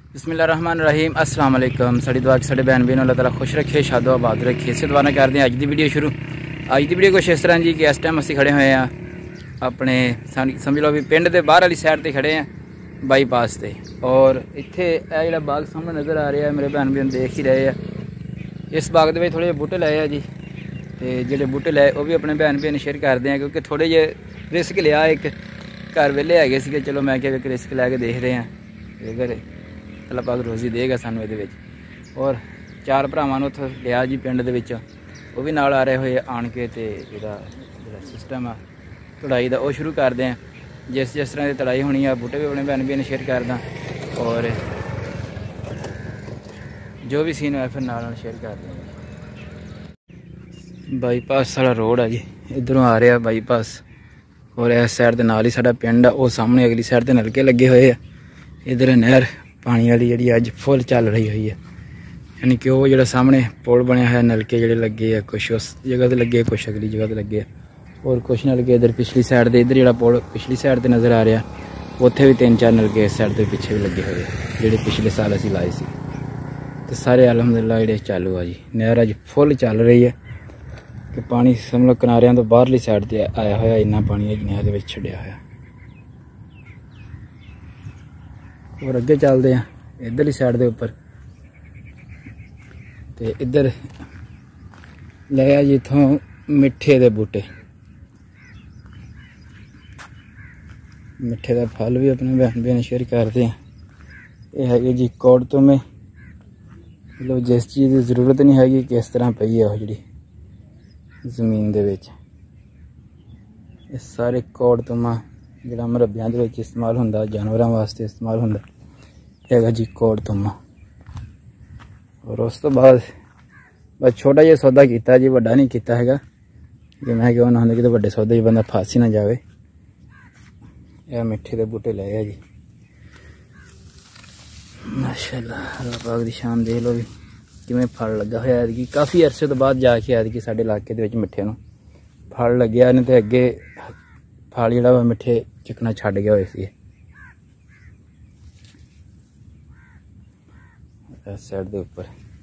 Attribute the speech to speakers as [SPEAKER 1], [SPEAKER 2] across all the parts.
[SPEAKER 1] बिस्मिल्लाहिर्रहमानिर्रहीम अस्सलाम वालेकुम। साड़ी दुआ कि साढ़े बहन भी अल्लाह ताला खुश रखे, शादो आबाद रखे। इस दुआ करते हैं अज की वीडियो शुरू। अज की वीडियो कुछ इस तरह जी कि इस टाइम असीं खड़े हुए हैं अपने समझ लो भी पिंड के बाहर वाली साइड पर खड़े हैं बाईपास से। और इत्थे जो बाग सामने नज़र आ रहा है मेरे बहन भी देख ही रहे हैं। इस बाग के थोड़े बूटे लाए हैं जी, तो जोड़े बूटे लाए वो भी अपने बहन भी शेयर करते हैं क्योंकि थोड़े जे रिस्क लिया। एक घर वेले है, चलो मैं क्या रिस्क लैके देख रहे हैं अगर अल्लाह पाक रोज़ी देगा सानू ये। और चार भरावां उत लिया जी पिंड दे विच, वो भी नाल आ रहे हुए आन के तो यदा सिस्टम आ तड़ाई का वो शुरू करते हैं। जिस तरह की तड़ाई होनी है बूटे भी अपने बहन भी शेयर करदा और जो भी सीन है फिर नाल शेयर करते हैं। बाईपास सारा रोड है जी, इधरों आ रहा बाईपास और इस साइड के नाल ही साडा पिंड है। वो सामने अगली साइड ते नलके लगे हुए है। इधर नहर पानी वाली जी अज फुल चल रही हुई है, यानी कि वो जो सामने पुल बनया है नलके जोड़े लगे है, कुछ उस जगह पर लगे कुछ अगली जगह पर लगे और कुछ नलके इधर पिछली साइड से इधर जो पुल पिछली साइड से नज़र आ रहा उत्थे भी 3-4 नलके इस साइड के पिछे भी लगे हुए जोड़े पिछले साल असीं लाए सी। तो सारे अलहमदुलिल्लाह जो चालू है जी। नहर अज फुल चल रही है कि पानी समझ किनारियां तो बाहरली साइड से आया हुआ इन्ना पानी नहर के छड्डिया होया। और अगे चलते हैं इधरली साइड के उपर, तो इधर लिया जी इतों मिठे के बूटे। मिठे का फल भी अपने बहन बहन शेयर करते हैं। यह है जी कौड़ तो में मतलब जिस चीज़ की जरूरत नहीं हैगी किस तरह पई है जी जमीन दे विच। सारे कौड़ तुमा जो मरब्बियां दे विच इस्तेमाल होंदा, जानवरों वास्ते इस्तेमाल होंदा है जी कौड़ तुमा। और उस तो बाद बस छोटा जिहा सौदा किया जी, वड्डा नहीं किया है कि मैं क्यों ना कि वड्डे सौदे च बंदा फस ही ना जाए। यह मिठे के बूटे लाए जी माशाअल्लाह। अल्लाह पाक दी शान देख लो भी किवें फल लगा होया है। काफ़ी अरसे तो बाद जाके ऐतकी साडे इलाके दे विच मिठे नूं फल लग्या ने, तो अगे फल जिहड़ा मिठे चिकना छड्ड गया होए सी। इस साइड के उपर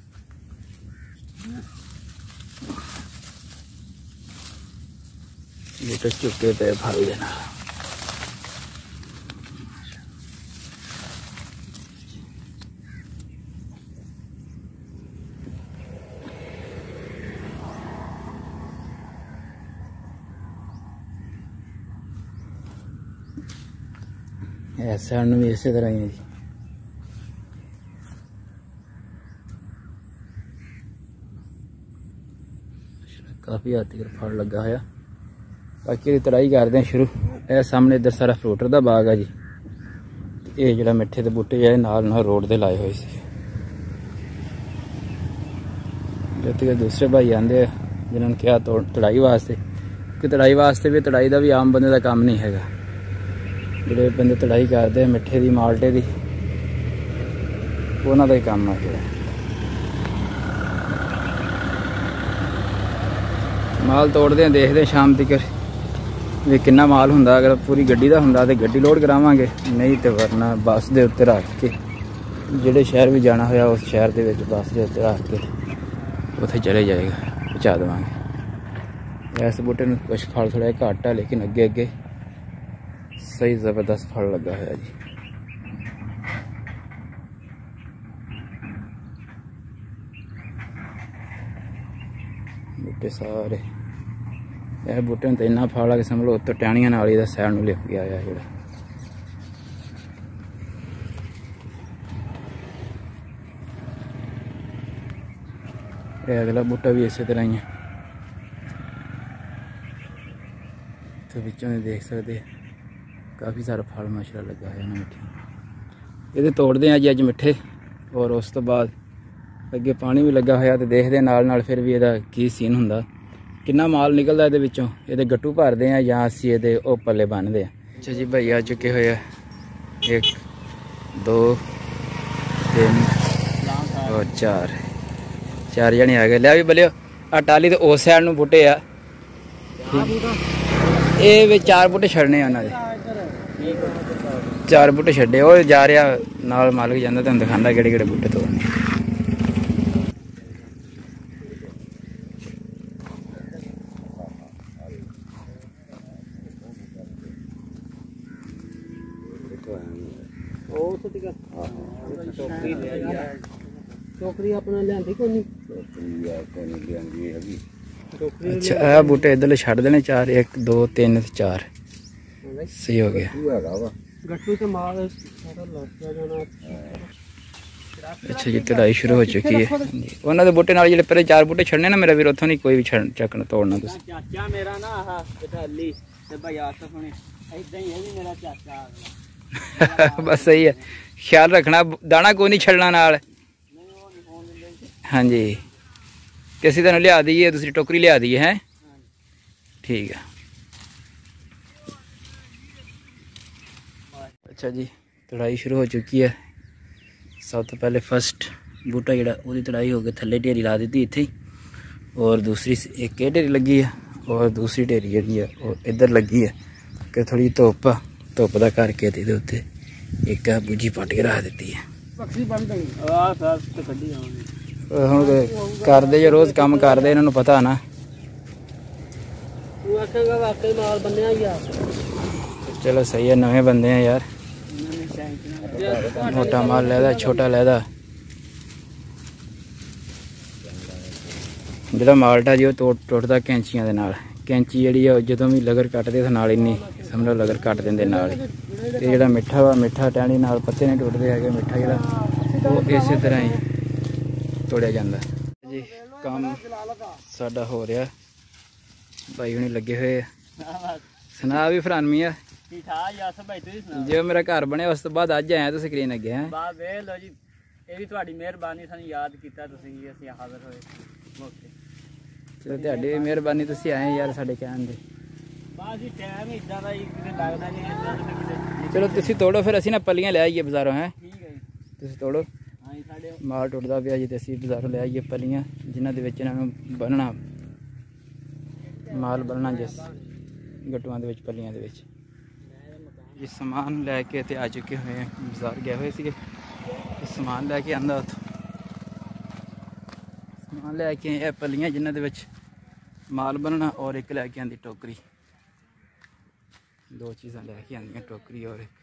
[SPEAKER 1] बूटे चुके पे फल देना। ऐसा भी इस तरह ही है जी। काफ़ी हद तक फल लगा है। बाकी तड़ाई करते हैं शुरू। यह सामने इधर सारा फ्रूटर का बाग है जी। ये जो मिठे के बूटे है नाल रोड से लाए हुए थे। जो दूसरे भाई आते जिन्होंने कहा तड़ाई वास्ते, कि तड़ाई वास्ते भी तड़ाई का भी आम बंदे का काम नहीं है। जोड़े बंदे तड़ाई करते हैं मिठे की माल्टे की उन्होंने का ही काम है। माल तोड़ते हैं, देखते हैं शाम तक भी कितना माल होंदा। अगर पूरी गड्डी का होंदा तो गड्डी लोड करावांगे, नहीं तो वरना बस के उत्ते रख के जिहड़े शहर भी जाना होया उस शहर के बस के उत्ते रख के उत्थे चले जाएगा, पहुँचा देवांगे। इस बूटे में कुछ फल थोड़ा घट है लेकिन अगे अगे सही जबरदस्त फल लगा है जी। बूटे सारे यह बूटे तो इन्ना फल है कि समझ लो उत्तर टहनियां नाल ही सैड में लिप गया है। जोड़ा यह अगला बूटा भी इस तरह ही है। तो बिचों देख सकते काफ़ी सारा फल माशाल्लाह लगा है मिठे। ये तोड़ते हैं जी अज मिठे और उस तो बाद अगे पानी भी लगा होया तो देखते नाल फिर भी यदा की सीन होंदा, कितना माल निकलता ये विचों। ये गट्टू भरते हैं या असी ये पल्ले बन्नते हैं। अच्छा जी भाई आ चुके हुए 1 2 3 और 4 जने आ गए। लिया भी बलियो आ टाली तो उस साइड में बूटे आ, ये 4 बूटे छड़ने उन्होंने। 4 बूटे छड्डे वो जा रहा नाल मालिक जांदा तुहानूं दिखांदा किहड़े बूटे तोड़ने। अच्छा आ बूटे इधर छड्ड देने 4 1 2 3 4 सही हो गया। अच्छा जी तड़ाई शुरू हो चुकी है। उन्होंने बूटे नाल जिहड़े पहले 4 बूटे छड्डने ना मेरा वीर उत्थों नहीं कोई भी चकना तोड़ना तुसीं। चाचा मेरा ना आह बटाली ते भाई आसफ हुणे इदां ही है भी मेरा चाचा बस सही है ख्याल रखना दाना कोई नहीं छड़ना नाल। हाँ जी किसी तरह लिया दीजिए दूसरी टोकरी लिया दी है ठीक है। अच्छा जी तड़ाई शुरू हो चुकी है। सब तो पहले फस्ट बूटा जोड़ा वो तड़ाई हो गई थले ढेरी ला दी इत्थे और दूसरी एक ढेरी लगी है और दूसरी ढेरी जी है वो इधर लगी है कि थोड़ी धुप का करके उत्ते एक बूझी पट के रख दी है। हम करते जो रोज़ काम करते इन्होंने पता ना चलो सही है नवे बंदे हैं यार मोटा माल लैदा छोटा लैदा जो माल्टा जी टुटदा कैंचियां दे नाल। कैंची जी जो भी लगड़ कटते तो नाल इन्नी समझो लगड़ कट देंगे नाल ते जो मिठा वा मिठा टहनी नाल पत्ते नहीं टुटते है मिठा जो वो इस तरह ही तोड़िया जाता जी। काम साडा हो रहा भाई हुणी लगे हुए सुना भी फरानमी है जो मेरा घर बने उस तो बाद अज आया तो स्क्रीन अगे है चलो तुहाडी मेहरबानी तुसीं आए यार साडे कहण दे। चलो तुसीं तोड़ो फिर असीं ना पल्लियां ले आइए बाजारों हैं तुसीं तोड़ो माल टुटदा पिया जी ते असीं बाजारों ले आइए पल्लियां जिन्हां दे विच इन्हां नूं बन्नना माल बन्नना जिस गट्टुआं दे विच पल्लियां दे विच ये समान लैके ते आ चुके हुए हैं। बाजार गए हुए थे समान लैके आंदा उत्थों समान लैके आए पल्लियां जिन्हां दे विच माल बन्नना और एक लैके आंदी टोकरी 2 चीज़ां लैके आंदियां टोकरी और एक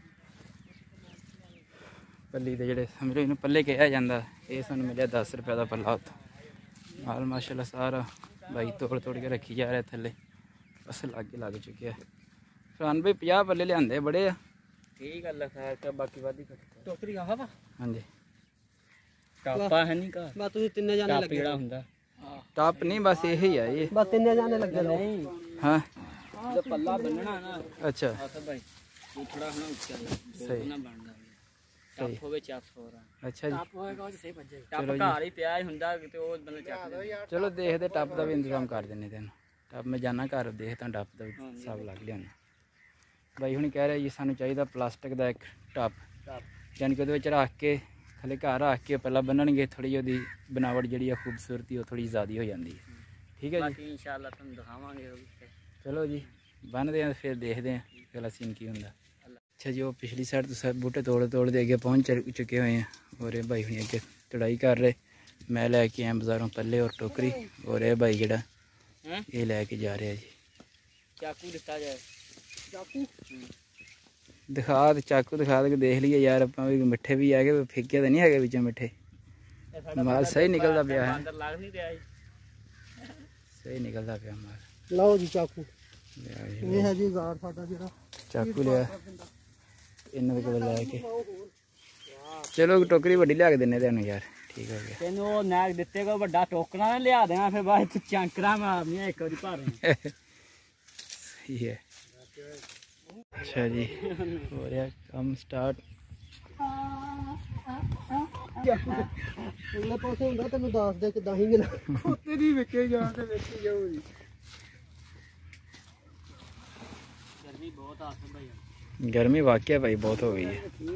[SPEAKER 1] पल्ली दे जेह्ड़े समझो इन्हूं पल्ले कहा जांदा ये सानूं मिलिया 10 रुपए का पल्ला उत्थों माल माशाल्लाह सारा भाई तोड़ के रखी जा रहा थल्ले बस लग चुके हैं। फरहान भाई 50 पल्ले लिआंदे बड़े आ ठीक गल है खैर बाकी वादी टोकरी आहा वा हाँ जी टापा है नहीं का बस तुसीं तिन्ने जाने लगे जेड़ा हुंदा टॉप नहीं बस यही है ये बस तिन्ने जाने लगे नहीं हाँ जो पल्ला बनना ना अच्छा भाई वो थोड़ा ना ऊंचा सही ना बनदा टॉप होवे चाप हो रहा अच्छा जी टॉप होएगा तो सही बन जाएगा टॉप घर ही पिया ही हुंदा ते ओ बंदा चक चलो देखदे टॉप दा भी इंतजाम कर देने तेन टॉप मैं जाना घर देखदा टॉप दा सब लग लिया भाई हुणी कह रहे जी सानूं चाहिदा प्लास्टिक दा एक टॉप यानी कि रख के थले घर रख के पहला बन्नणगे थोड़ी जी बनावट जी खूबसूरती वो थोड़ी ज़्यादा हो जाती है ठीक है जी इंशाअल्लाह तुहानूं दिखावांगे। चलो जी बन्नदे हैं फिर देखते हैं अगला सीन की हुंदा। अच्छा जी वो पिछली साइड तो सब बूटे तोड़ते अगे पहुँच चुके हुए हैं और ये भाई हुणी अगे तड़ाई कर रहे मैं लैके आया बाजारों पल्ले और टोकरी और ये भाई जेड़ा ये लैके जा रहा जी चाकू दिता जाए चाकू दिखा चाकू दिखा के देख लीए यार आप भी मिठे भी है फिके तो नहीं है बिच मिठे माल सही निकलता पाया है सही निकलता पाया माल लाओ जी चाकू ये है जी गाड़ साडा जेड़ा चाकू लिया इन्हां दे कोल लैके चलो टोकरी वड्डी लिया के देने तेन यार ठीक हो गया तेन वो नैक दिते को बड़ा टोकरा ना लिया देना फिर बाद चंकरा मारनियां एक बारी भर सही है। अच्छा जी हो रहा काम स्टार्ट अगले पासे हुंदा तैनूं दस दे किदां ही मिला तेरी विके जान ते वेखी जाओ जी गर्मी बहुत आ भाई गर्मी वाकई भाई बहुत हो गई है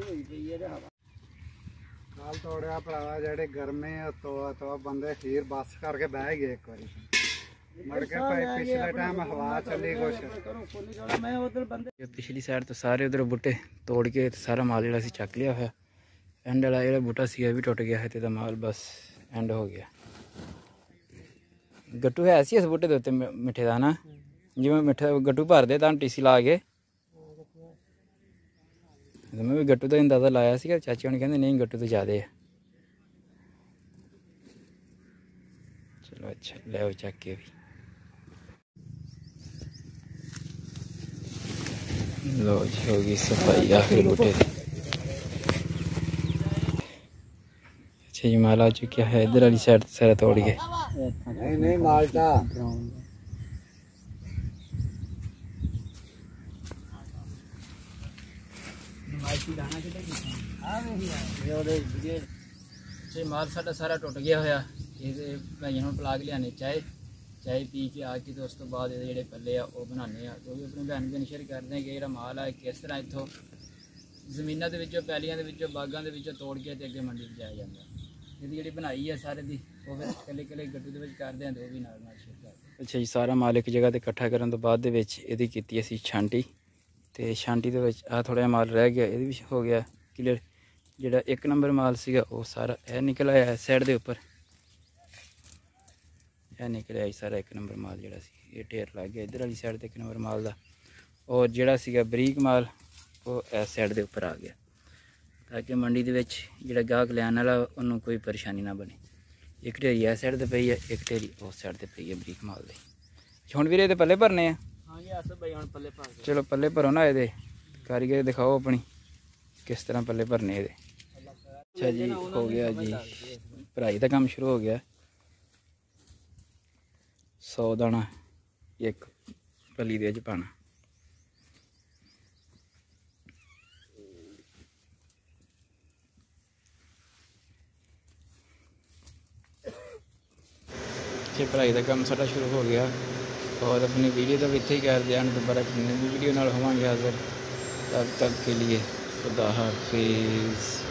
[SPEAKER 1] नाल तोड़िया भरावा जेड़े गर्मे तो बंदे खीर बस करके बह गए एक बारी पिछली साइड तो सारे उधर बूटे तोड़ के सारा माल जो चक लिया है। एंड वाला जो बूटा सी भी टुट गया है तो माल बस एंड हो गया। गट्टू है सी इस बूटे के उत्ते मिठे का ना, जिवें मिठा गट्टू भर दे टीसी ला के मैं भी गट्टू का अंदाजा लाया सी। चाची होनी कहते नहीं गट्टू तो ज़्यादा है। चलो अच्छा ले चक के भी लो जी हो गई सफाई आखिर बूटे। अच्छा जी माल आ चुका है इधर वाली साइड सारा तोड़ के।
[SPEAKER 2] नहीं माल्टा
[SPEAKER 1] माल साडा सारा टुट गया होया। ये भाइयों को पिला के लियाने चाय चाय पी के आके तो उस तो बाद ये पल्ले आ बनाने तो भी अपनी भैन भैन शेयर करते हैं कि जो माल है किस तरह इतों जमीनों के पैलियां के बागों के तोड़ के अगे मंडी जाया जाता है। ये जी बनाई है सारे की वो फिर कले कले गड्डू के करते हैं तो भी नाल शेयर करते हैं। अच्छा जी सारा माल एक जगह पर इकट्ठा करने तो बाद ये की असी छांटी तो छांटी के आ थोड़ा जहा माल रह गया ये भी हो गया क्लीयर। जोड़ा एक नंबर माल सीगा वो सारा यह निकल आया साइड के उपर यह निकल आया सारा एक नंबर माल जोड़ा सी ये ढेर लग गया इधर वाली साइड एक नंबर माल का। और जोड़ा सीगा बरीक माल वो इस साइड के उपर आ गया ताकि मंडी के जोड़ा गाहक लैन वाला उन्होंने कोई परेशानी ना बने। एक ढेरी इस साइड पर पई है एक ढेरी उस साइड पर पई है बरीक माल की। हुण वीरे पल्ले भरने हैं। चलो पल्ले भरो ना ये कारीगर दिखाओ अपनी किस तरह पल्ले भरने ये। अच्छा जी हो गया जी भराई का काम शुरू हो गया। 100 दाना एक पली दे पाना। भराई का काम सारा शुरू हो गया और अपनी वीडियो तो इत्थे ही कर दिया। दोबारा वीडियो नाल होवांगे हाज़िर, तब तक के लिए खुदा हाफिज़।